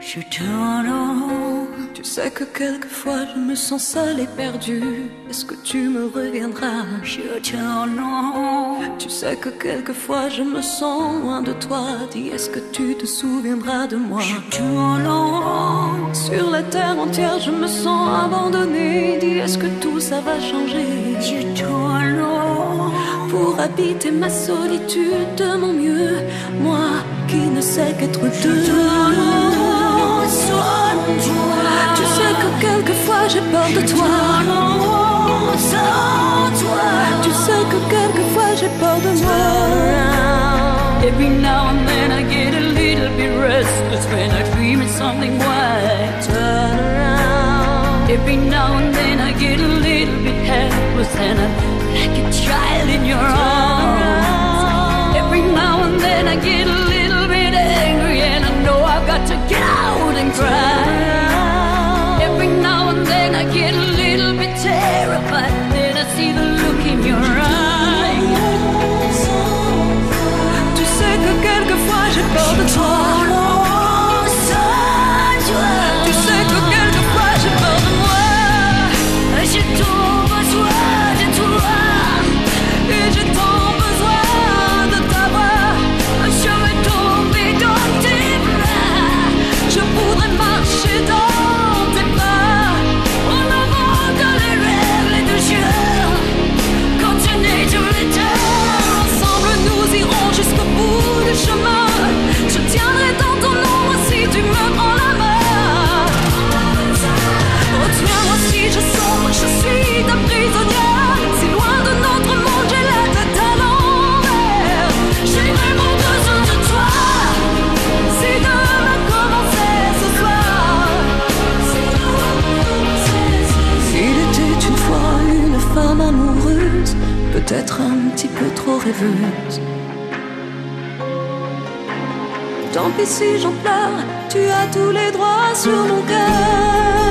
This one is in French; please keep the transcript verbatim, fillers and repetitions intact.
Je t'adore. Tu sais que quelquefois je me sens seule et perdue. Est-ce que tu me reviendras? Je t'adore. Tu sais que quelquefois je me sens loin de toi. Dis, est-ce que tu te souviendras de moi? Je t'adore. Sur la terre entière je me sens abandonnée. Dis, est-ce que tout ça va changer? Je t'adore. Pour habiter ma solitude de mon mieux, moi qui ne sais qu'être deux. Tu sais que quelquefois j'ai peur de toi. Tu sais que quelquefois j'ai peur de moi. Every now and then I get a little bit restless when I dream of something white. Turn around. Every now and then I get a little bit helpless and I'm like a child in your arms. Every now and then I get a little bit angry and I know I've got to get out and cry. Every now and then I get a little bit terrified, then I see the look in your eyes. Tu sais que quelquefois j'ai peur de toi. Tu sais que quelquefois j'ai peur de moi. J'ai tant besoin de toi. Et j'ai tant besoin de t'avoir. Je veux tomber dans tes bras. Je voudrais marcher dans tes pas. En avant dans les rêves, les deux yeux. Continuer tout le temps. Ensemble nous irons jusqu'au bout du chemin. Je tiendrai dans ton ombre si tu me prends la main. Retiens-moi si je sombre, je suis ta prisonnière. Si loin de notre monde, j'ai la tête à l'envers. J'ai vraiment besoin de toi. Si demain commençait ce soir. Il était une fois une femme amoureuse, peut-être un petit peu trop rêveuse. Tant pis si j'en pleure, tu as tous les droits sur mon cœur.